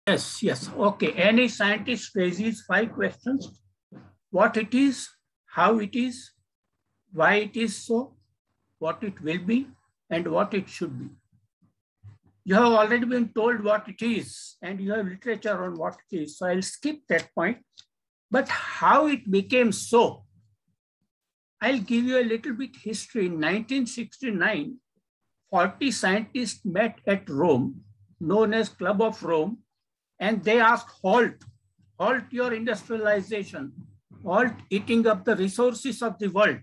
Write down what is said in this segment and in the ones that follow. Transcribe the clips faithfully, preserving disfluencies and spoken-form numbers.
Yes, yes. Okay. Any scientist raises five questions: what it is, how it is, why it is so, what it will be, and what it should be. You have already been told what it is, and you have literature on what it is. So I'll skip that point. But how it became so, I'll give you a little bit history. In nineteen sixty-nine, forty scientists met at Rome, known as Club of Rome, and they asked, halt, halt your industrialization, halt eating up the resources of the world.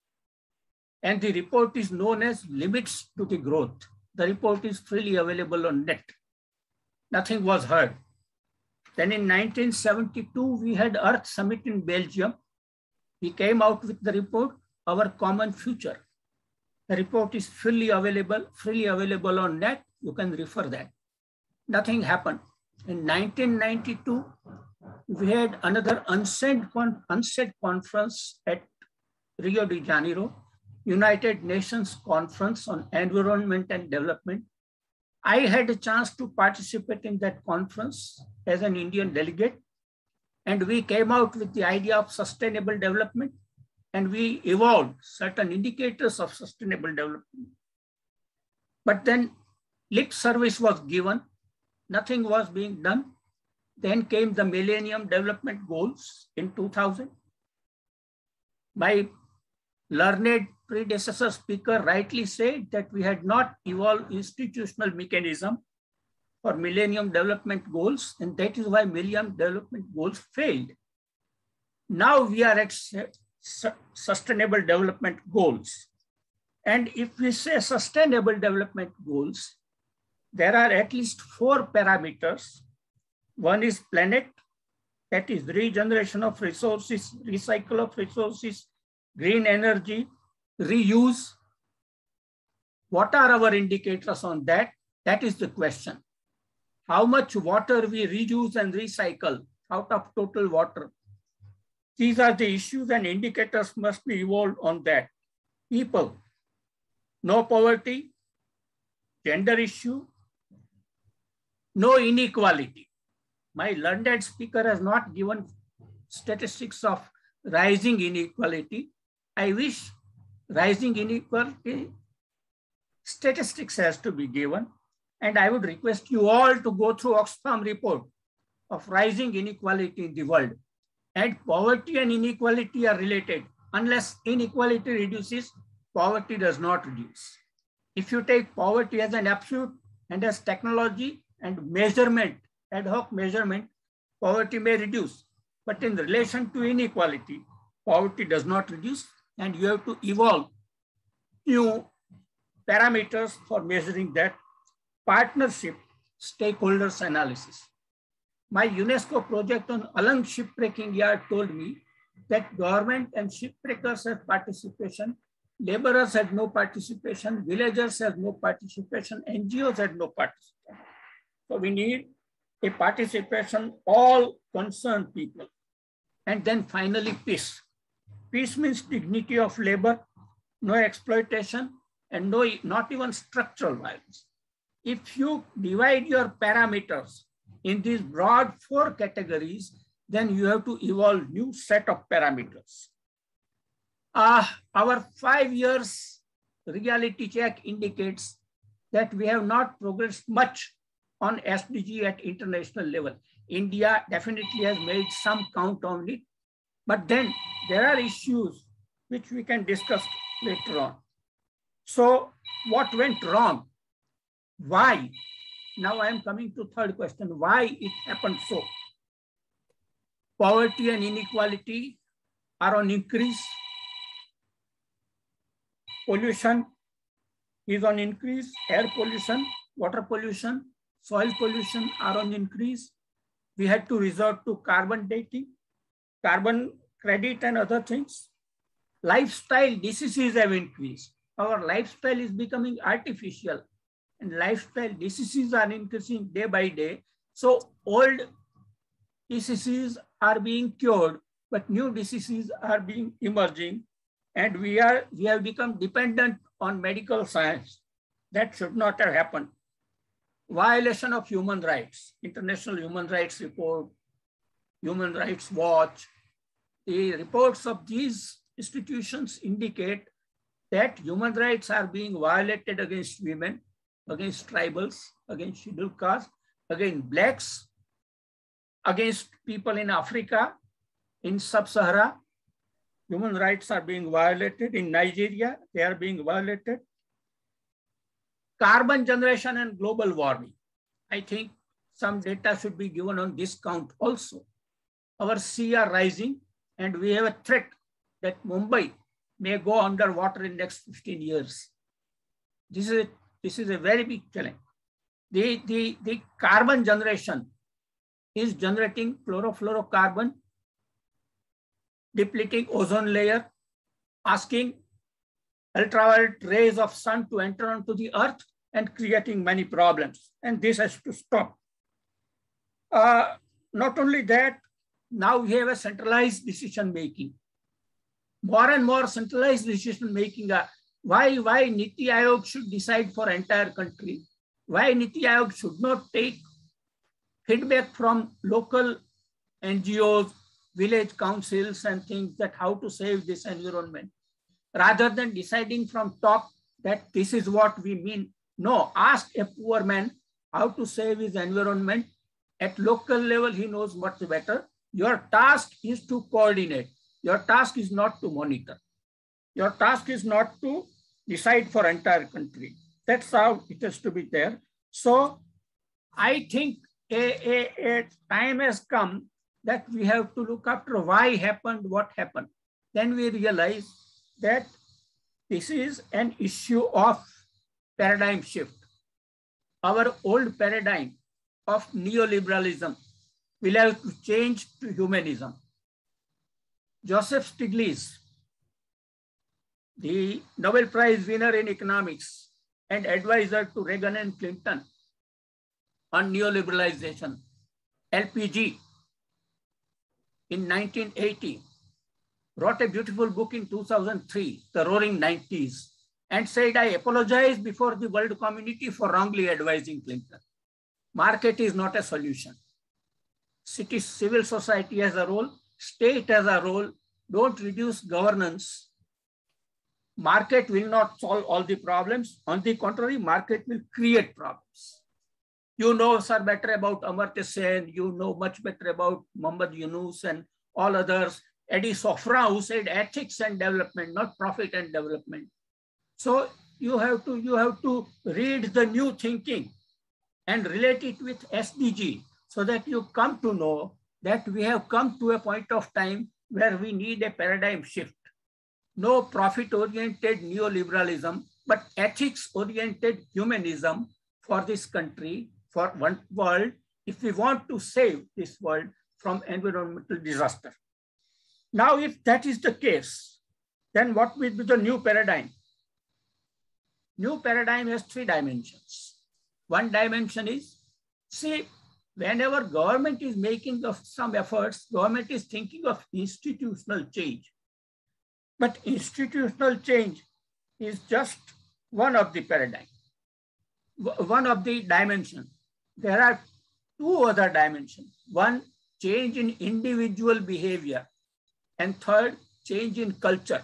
And the report is known as Limits to the Growth. The report is freely available on net. Nothing was heard. Then in nineteen seventy-two, we had Earth Summit in Belgium. We came out with the report, Our Common Future. The report is freely available, freely available on net. You can refer that. Nothing happened. In nineteen ninety-two, we had another UNCED, UNCED conference at Rio de Janeiro, United Nations Conference on Environment and Development. I had a chance to participate in that conference as an Indian delegate, and we came out with the idea of sustainable development, and we evolved certain indicators of sustainable development. But then lip service was given, nothing was being done. Then came the Millennium Development Goals in two thousand. My learned predecessor speaker rightly said that we had not evolved institutional mechanism for Millennium Development Goals, and that is why Millennium Development Goals failed. Now we are at Sustainable Development Goals. And if we say Sustainable Development Goals, there are at least four parameters. One is planet, that is regeneration of resources, recycle of resources, green energy, reuse. What are our indicators on that? That is the question. How much water we reuse and recycle out of total water? These are the issues, and indicators must be evolved on that. People, no poverty, gender issue, no inequality. My learned speaker has not given statistics of rising inequality. I wish rising inequality statistics has to be given. And I would request you all to go through Oxfam report of rising inequality in the world. And poverty and inequality are related. Unless inequality reduces, poverty does not reduce. If you take poverty as an absolute and as technology and measurement, ad hoc measurement, poverty may reduce. But in relation to inequality, poverty does not reduce, and you have to evolve new parameters for measuring that. Partnership, stakeholders analysis. My UNESCO project on Alang shipbreaking yard told me that government and shipbreakers have participation, laborers had no participation, villagers had no participation, N G Os had no participation. So we need a participation, all concerned people. And then finally, peace. Peace means dignity of labor, no exploitation, and no, not even structural violence. If you divide your parameters in these broad four categories, then you have to evolve new set of parameters. Uh, our five years reality check indicates that we have not progressed much on S D G at international level. India definitely has made some count on it, but then there are issues which we can discuss later on. So what went wrong? Why? Now I am coming to third question, why it happened so? Poverty and inequality are on increase. Pollution is on increase. Air pollution, water pollution, soil pollution are on increase. We had to resort to carbon dating, carbon credit and other things. Lifestyle diseases have increased. Our lifestyle is becoming artificial, and lifestyle diseases are increasing day by day. So old diseases are being cured, but new diseases are being emerging, and we are we have become dependent on medical science. That should not have happened. violation of human rights, International Human Rights Report, Human Rights Watch. The reports of these institutions indicate that human rights are being violated against women, against tribals, against scheduled castes, against blacks, against people in Africa, in Sub-Sahara. Human rights are being violated. In Nigeria, they are being violated. Carbon generation and global warming. I think some data should be given on this count also. Our sea are rising and we have a threat that Mumbai may go underwater in the next fifteen years. This is a, this is a very big challenge. The, the, the carbon generation is generating chlorofluorocarbon, depleting ozone layer, asking ultraviolet rays of sun to enter onto the earth and creating many problems. And this has to stop. Uh, not only that, now we have a centralized decision making. More and more centralized decision making. Uh, why, why Niti Aayog should decide for entire country? Why Niti Aayog should not take feedback from local N G Os, village councils and things that how to save this environment, rather than deciding from top that this is what we mean. No, ask a poor man how to save his environment. At local level, he knows much better. Your task is to coordinate. Your task is not to monitor. Your task is not to decide for entire country. That's how it has to be there. So I think a, a, a time has come that we have to look after why happened, what happened. Then we realize that this is an issue of paradigm shift. Our old paradigm of neoliberalism will have to change to humanism. Joseph Stiglitz, the Nobel Prize winner in economics and advisor to Reagan and Clinton on neoliberalization, L P G, in nineteen eighty, wrote a beautiful book in two thousand three, The Roaring Nineties, and said, I apologize before the world community for wrongly advising Clinton. Market is not a solution. City, civil society has a role, state has a role. Don't reduce governance. Market will not solve all the problems. On the contrary, market will create problems. You know, sir, better about Amartya Sen. You know much better about Muhammad Yunus and all others. Eddie Sofra, who said ethics and development, not profit and development. So you have to, you have to read the new thinking and relate it with S D G so that you come to know that we have come to a point of time where we need a paradigm shift. No profit-oriented neoliberalism, but ethics-oriented humanism for this country, for one world, if we want to save this world from environmental disaster. Now, if that is the case, then what will be the new paradigm? New paradigm has three dimensions. One dimension is, see, whenever government is making of some efforts, government is thinking of institutional change. But institutional change is just one of the paradigm, one of the dimensions. There are two other dimensions. One, change in individual behavior. And third, change in culture.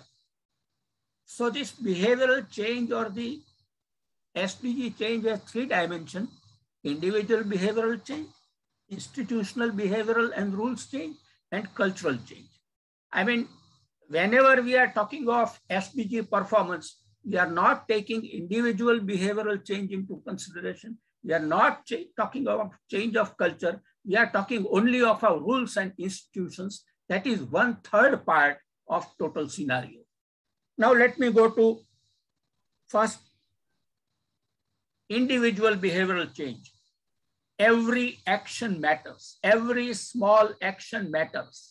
So this behavioral change or the S D G change has three dimensions: individual behavioral change, institutional behavioral and rules change, and cultural change. I mean, whenever we are talking of S D G performance, we are not taking individual behavioral change into consideration. We are not talking about change of culture. We are talking only of our rules and institutions. That is one third part of total scenario. Now let me go to first, individual behavioral change. Every action matters. Every small action matters.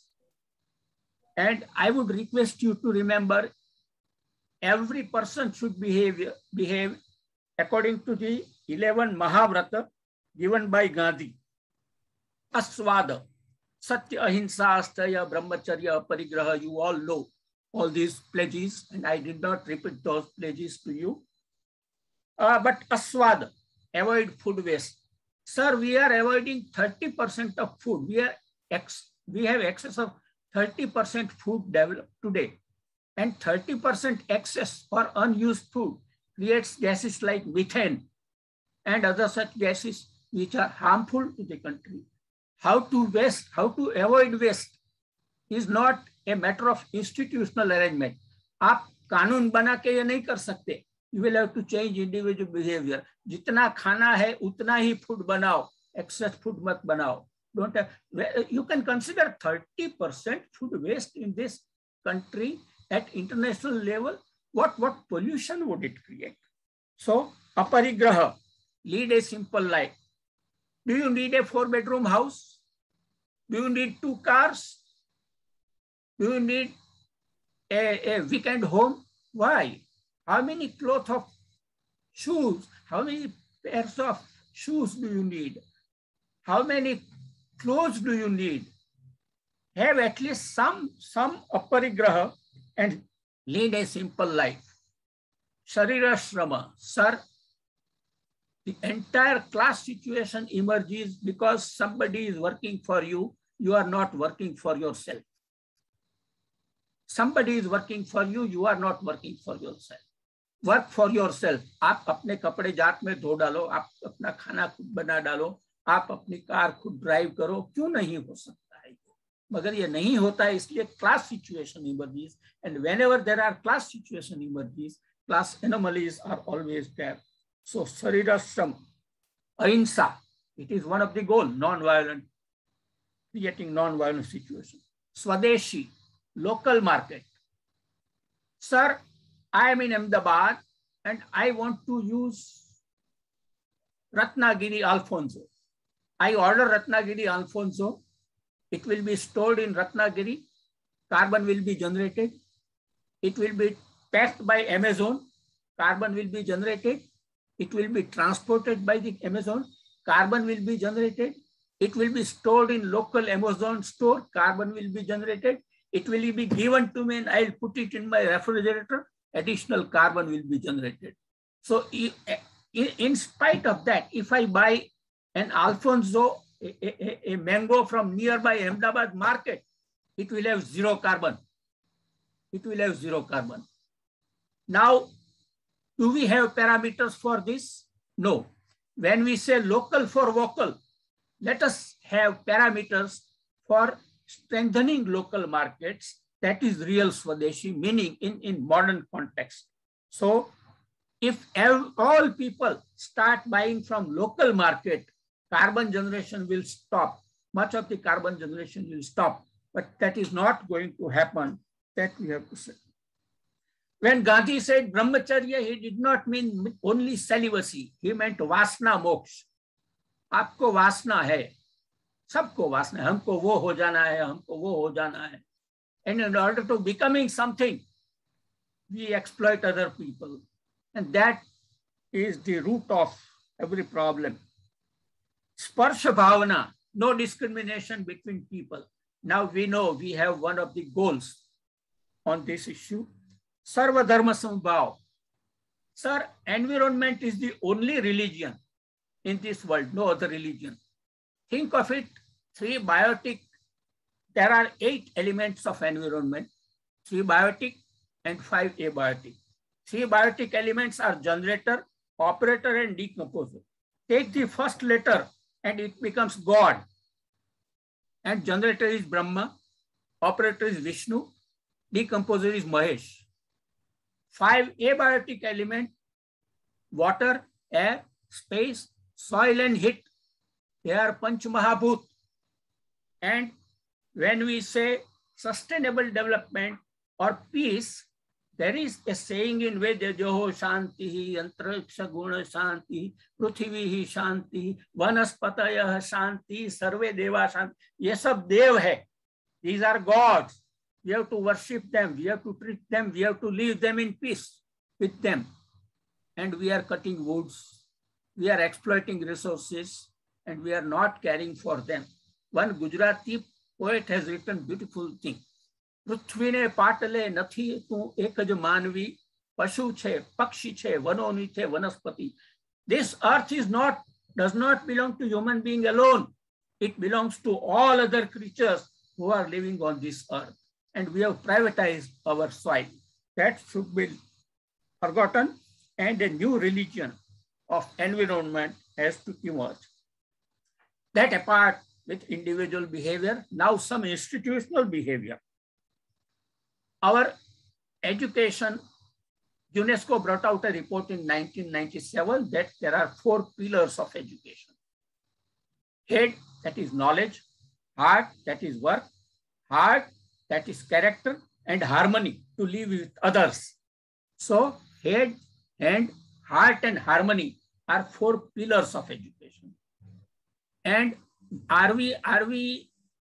And I would request you to remember, every person should behave, behave according to the eleven Mahavrata given by Gandhi. Aswada, Satya, Ahimsa, Astaya, Brahmacharya, Parigraha, you all know all these pledges, and I did not repeat those pledges to you. Uh, but Aswada, avoid food waste. Sir, we are avoiding thirty percent of food. We are ex we have excess of thirty percent food developed today, and thirty percent excess or unused food creates gases like methane and other such gases which are harmful to the country. How to waste, how to avoid waste is not a matter of institutional arrangement. आप कानून बना के ये नहीं कर सकते. You will have to change individual behavior. जितना खाना है उतना ही food बनाओ. Excess food मत बनाओ. Don't have, you can consider thirty percent food waste in this country at international level. What, what pollution would it create? So, aparigraha, lead a simple life. Do you need a four bedroom house? Do you need two cars? Do you need a, a weekend home? Why? How many cloth of shoes? How many pairs of shoes do you need? How many clothes do you need? Have at least some, some aparigraha and lead a simple life. Sharira Shrama. Sir, the entire class situation emerges because somebody is working for you. You are not working for yourself. Somebody is working for you. You are not working for yourself. Work for yourself. आप अपने कपड़े जात में धो डालो, आप अपना खाना खुद बना डालो, आप अपनी कार खुद ड्राइव करो. क्यों नहीं हो सकता है? मगर ये नहीं होता है, इसलिए class situation emerges, and whenever there are class situation emerges, class anomalies are always there. So Sarirashram, ahimsa, it is one of the goals, non-violent, creating non-violent situation. Swadeshi, local market. Sir, I am in Ahmedabad and I want to use Ratnagiri Alfonso. I order Ratnagiri Alfonso. It will be stored in Ratnagiri. Carbon will be generated. It will be packed by Amazon, carbon will be generated. It will be transported by the Amazon, carbon will be generated. It will be stored in local Amazon store, carbon will be generated. It will be given to me and I'll put it in my refrigerator, additional carbon will be generated. So in spite of that, if I buy an Alfonso, a, a, a mango from nearby Ahmedabad market, it will have zero carbon. It will have zero carbon. Now, do we have parameters for this? No. When we say local for vocal, let us have parameters for strengthening local markets. That is real Swadeshi, meaning in, in modern context. So, if all people start buying from local market, carbon generation will stop. Much of the carbon generation will stop, but that is not going to happen. That we have to say. When Gandhi said brahmacharya, he did not mean only celibacy. He meant vasna moksha. आपको वासना है, सबको वासना है, हमको वो हो जाना है, हमको वो हो जाना है. And in order to becoming something, we exploit other people. And that is the root of every problem. Sparsha bhavana, no discrimination between people. Now we know we have one of the goals on this issue. Sarva dharma sambhav. Sir, environment is the only religion in this world, no other religion. Think of it, three biotic, there are eight elements of environment, three biotic and five abiotic. Three biotic elements are generator, operator and decomposer. Take the first letter and it becomes God. And generator is Brahma, operator is Vishnu, decomposer is Mahesh. Five abiotic elements, water, air, space, soil and heat. They are Panch Mahabhut. And when we say sustainable development or peace, there is a saying in Veda, Joho Shanti, Antariksha Guna Shanti, Prithvi Shanti, Vanaspataya Shanti, Sarve Deva Shanti. Ye sab dev hai. These are gods. We have to worship them. We have to treat them. We have to leave them in peace with them. And we are cutting woods. We are exploiting resources and we are not caring for them. One Gujarati poet has written beautiful thing. પૃથ્વીને પાટલે નથી તું એક જ માનવી, પશુ છે, પક્ષી છે, વનોની છે, વનસ્પતિ. This earth is not does not belong to human being alone. It belongs to all other creatures who are living on this earth. And we have privatized our soil. That should be forgotten, and a new religion of environment has to emerge. That apart with individual behavior, now some institutional behavior. Our education, UNESCO brought out a report in nineteen ninety-seven that there are four pillars of education. Head, that is knowledge; heart, that is work; heart, that is character; and harmony, to live with others. So head, hand, heart, and harmony are four pillars of education. And are we, are we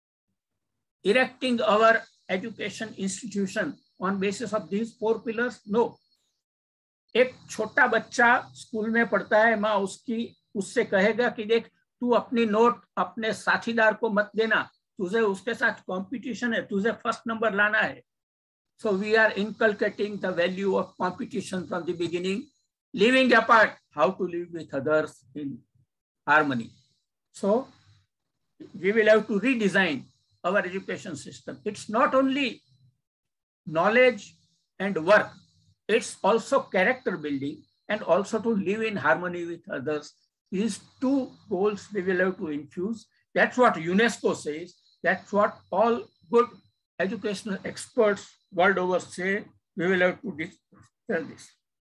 erecting our education institution on basis of these four pillars? No. एक छोटा बच्चा school में पढ़ता है, माँ उसकी उससे कहेगा कि देख तू अपनी नोट अपने साथीदार को मत देना, तुझे उसके साथ कंपटीशन है, तुझे फर्स्ट नंबर लाना है. So we are inculcating the value of competition from the beginning, living apart, how to live with others in harmony. So we will have to redesign our education system. It's not only knowledge and work, it's also character building and also to live in harmony with others. These two goals we will have to infuse. That's what UNESCO says. That's what all good educational experts world over say. We will have to tell this.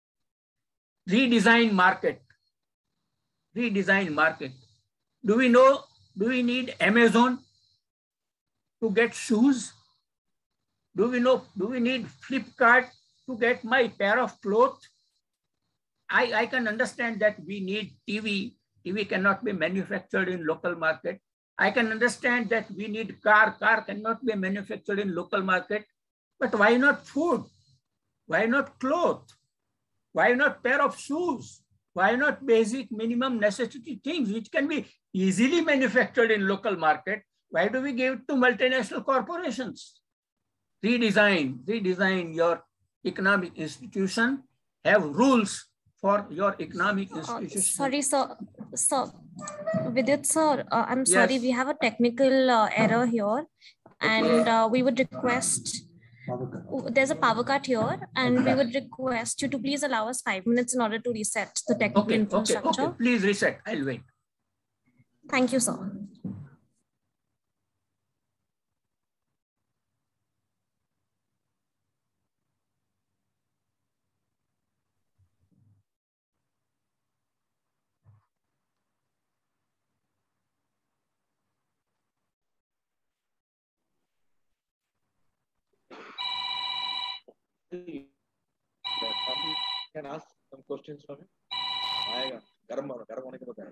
Redesign market. Redesign market. Do we know, do we need Amazon to get shoes? Do we know, do we need Flipkart to get my pair of clothes? I, I can understand that we need T V. T V cannot be manufactured in local market. I can understand that we need car. Car cannot be manufactured in local market. But why not food? Why not clothes? Why not pair of shoes? Why not basic minimum necessity things which can be easily manufactured in local market? Why do we give it to multinational corporations? Redesign, redesign your economic institution, have rules for your economic institution. Uh, sorry, sir. Sir, Vidyut sir, uh, I'm sorry, yes. We have a technical uh, error here, and uh, we would request, there's a power cut here, and we would request you to please allow us five minutes in order to reset the technical okay, infrastructure. Okay, okay, please reset, I'll wait. Thank you, sir. Can ask some questions from him? आएगा गर्म गर्म होने के बाद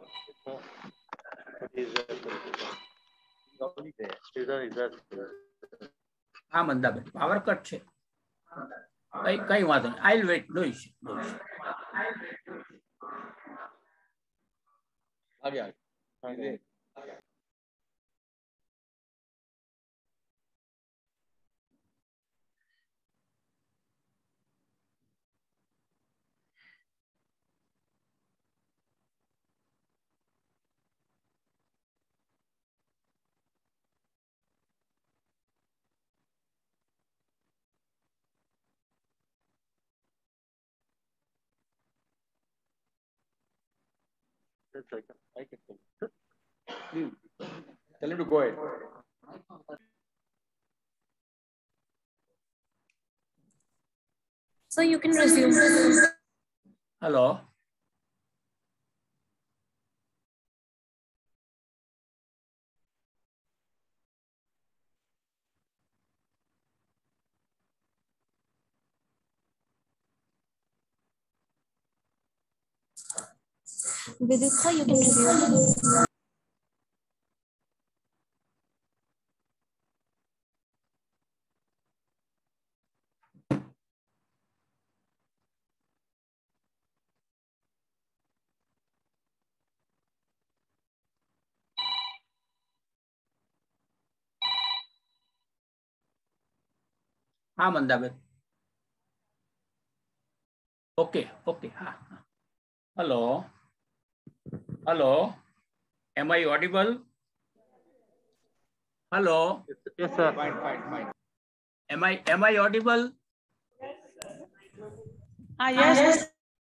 हाँ मंदा भाई power cut છે કઈ કઈ વાંધો નહીં I'll wait no issue no issue आ गया आ गया I can, I can tell. Please, tell him to go ahead. So you can resume. Hello. Vidyut sir, you can resume. हाँ मंदाबेन ओके ओके हाँ hello Hello, am I audible? Hello. Yes, sir. Fine, fine, fine. Am I am I audible? Ah, yes.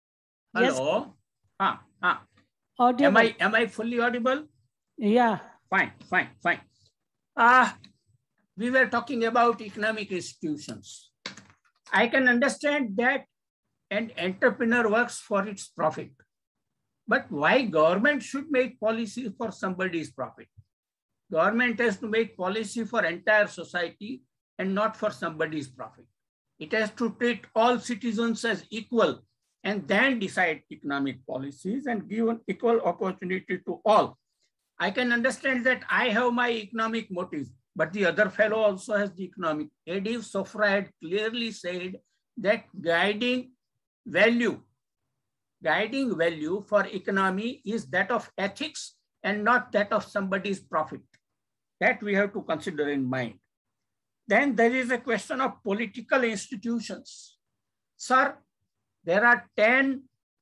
Hello. Ah, ah. Audible. Am I am I fully audible? Yeah. Fine, fine, fine. Ah, uh, we were talking about economic institutions. I can understand that an entrepreneur works for its profit. But why government should make policy for somebody's profit? Government has to make policy for entire society and not for somebody's profit. It has to treat all citizens as equal and then decide economic policies and give an equal opportunity to all. I can understand that I have my economic motives, but the other fellow also has the economic. Adib Sofra had clearly said that guiding value, guiding value for economy is that of ethics and not that of somebody's profit. That we have to consider in mind. Then there is a question of political institutions. Sir, there are ten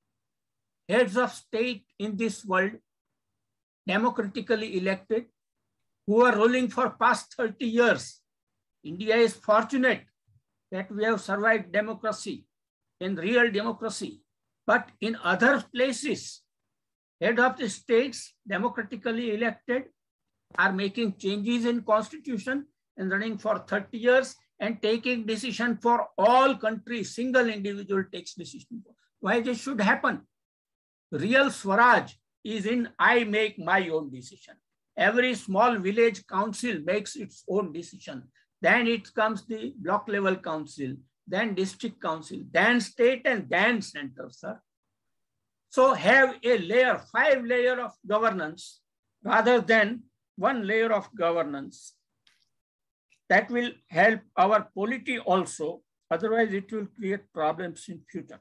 heads of state in this world, democratically elected, who are ruling for past thirty years. India is fortunate that we have survived democracy, in real democracy. But in other places, head of the states, democratically elected, are making changes in constitution and running for thirty years and taking decision for all countries. Single individual takes decision. Why this should happen? Real Swaraj is in I make my own decision. Every small village council makes its own decision. Then it comes the block level council, then district council, then state and then center, sir. So have a layer, five layer of governance rather than one layer of governance. That will help our polity also. Otherwise, it will create problems in future.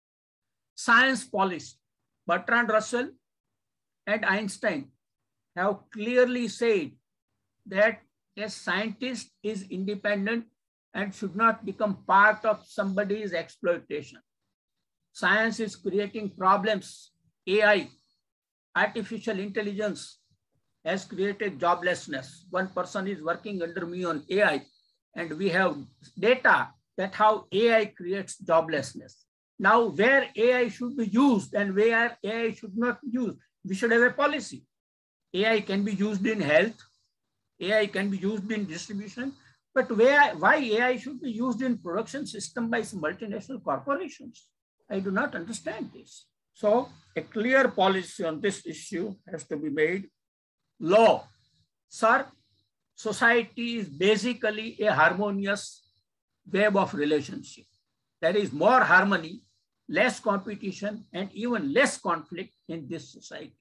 Science policy. Bertrand Russell and Einstein have clearly said that a scientist is independent and should not become part of somebody's exploitation. Science is creating problems. A I, artificial intelligence, has created joblessness. One person is working under me on A I, and we have data that how A I creates joblessness. Now, where A I should be used and where A I should not be used, we should have a policy. A I can be used in health, A I can be used in distribution, but where, why A I should be used in production system by some multinational corporations? I do not understand this. So a clear policy on this issue has to be made. Law. Sir, society is basically a harmonious web of relationship. There is more harmony, less competition, and even less conflict in this society.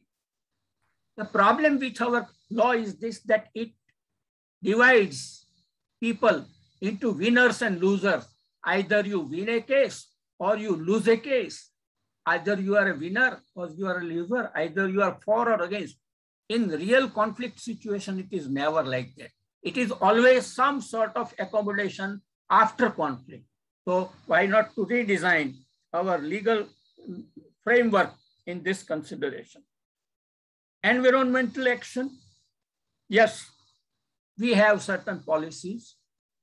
The problem with our law is this, that it divides people into winners and losers. Either you win a case or you lose a case. Either you are a winner or you are a loser. Either you are for or against. In real conflict situation, it is never like that. It is always some sort of accommodation after conflict. So why not to redesign our legal framework in this consideration? Environmental action. Yes, we have certain policies.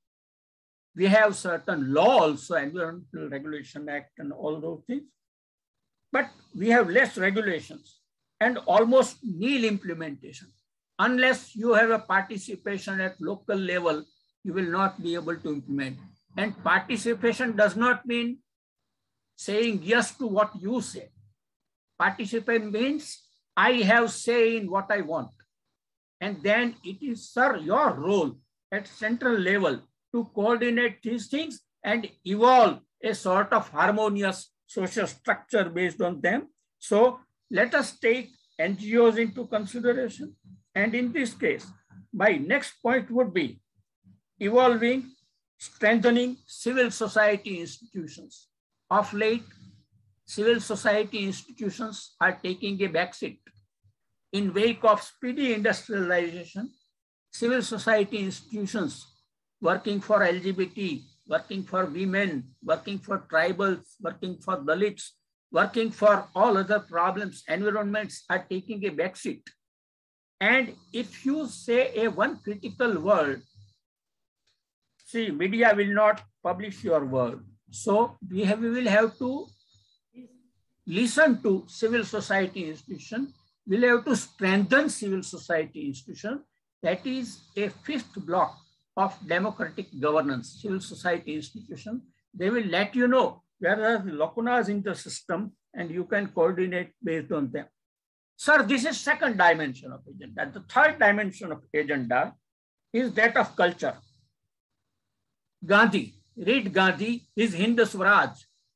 We have certain law also, Environmental Regulation Act and all those things. But we have less regulations and almost nil implementation. Unless you have a participation at local level, you will not be able to implement. And participation does not mean saying yes to what you say. Participation means I have say in what I want. And then it is, sir, your role at central level to coordinate these things and evolve a sort of harmonious social structure based on them. So let us take N G Os into consideration. And in this case, my next point would be evolving, strengthening civil society institutions. Of late, civil society institutions are taking a backseat. In wake of speedy industrialization, civil society institutions working for L G B T, working for women, working for tribals, working for Dalits, working for all other problems, environments are taking a backseat. And if you say a one critical word, see, media will not publish your word. So we, have, we will have to listen to civil society institution. We'll have to strengthen civil society institution. That is a fifth block of democratic governance, civil society institution. They will let you know where are the lacunas in the system and you can coordinate based on them. Sir, this is second dimension of agenda. The third dimension of agenda is that of culture. Gandhi, read Gandhi, his Hind Swaraj.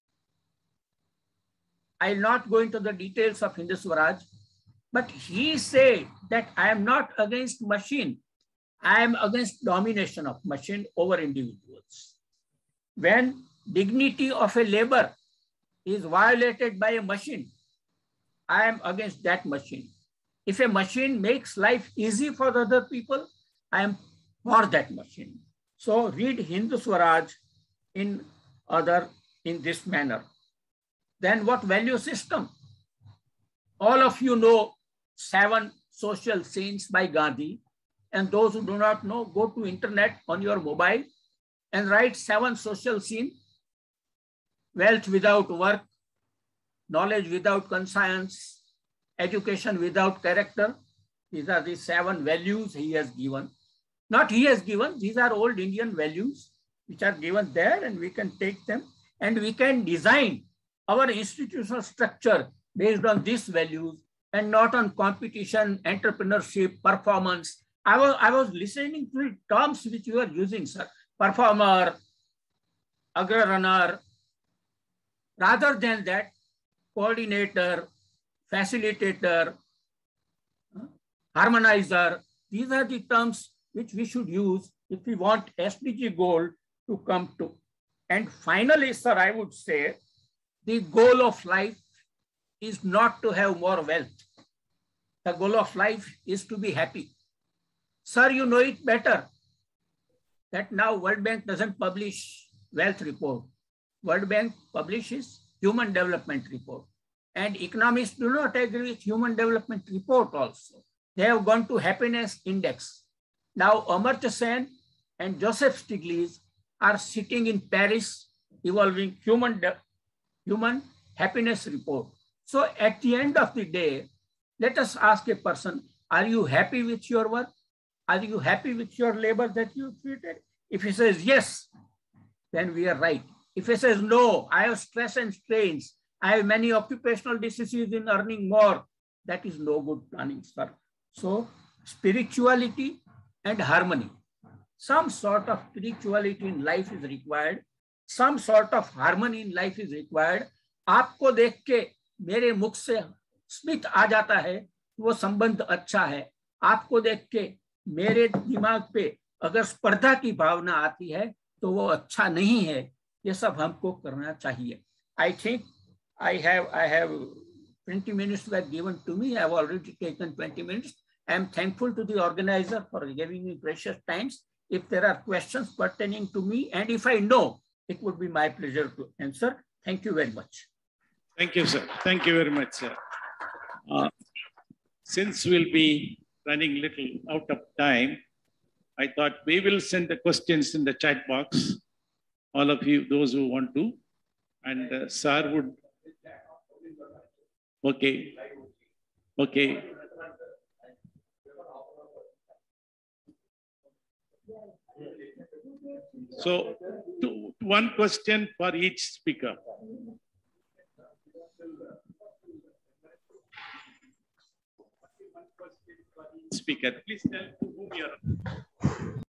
I'll not go into the details of Hind Swaraj, but he said that I am not against machine. I am against domination of machine over individuals. When dignity of a labor is violated by a machine, I am against that machine. If a machine makes life easy for other people, I am for that machine. So read Hind Swaraj in other in this manner. Then what value system? All of you know seven social scenes by Gandhi. And those who do not know, go to internet on your mobile and write seven social scenes. Wealth without work, knowledge without conscience, education without character. These are the seven values he has given. Not he has given, these are old Indian values which are given there, and we can take them and we can design our institutional structure based on these values and not on competition, entrepreneurship, performance. I was, I was listening to the terms which you are using, sir. Performer, agra runner. Rather than that, coordinator, facilitator, harmonizer. These are the terms which we should use if we want S D G goal to come to. And finally, sir, I would say the goal of life is not to have more wealth. The goal of life is to be happy. Sir, you know it better that now World Bank doesn't publish wealth report. World Bank publishes human development report. And economists do not agree with human development report also. They have gone to happiness index. Now Amartya Sen and Joseph Stiglitz are sitting in Paris evolving human, human happiness report. So at the end of the day, let us ask a person, are you happy with your work? Are you happy with your labor that you treated? If he says yes, then we are right. If he says no, I have stress and strains, I have many occupational diseases in earning more, that is no good planning, sir. So spirituality and harmony. Some sort of spirituality in life is required. Some sort of harmony in life is required. आपको देख के मेरे मुख से स्मित आ जाता है, वो संबंध अच्छा है. आपको देख के मेरे दिमाग पे अगर स्पर्धा की भावना आती है, तो वो अच्छा नहीं है. ये सब हमको करना चाहिए. I think I have I have twenty minutes were given to me. I have already taken twenty minutes. I am thankful to the organizer for giving me precious times. If there are questions pertaining to me, and if I know, it would be my pleasure to answer. Thank you very much. Thank you, sir. Thank you very much, sir. Uh, since we'll be running little out of time, I thought we will send the questions in the chat box. All of you, those who want to, and uh, sir would. Okay. Okay. So, two, one question for each speaker. Speaker, please tell whom you are.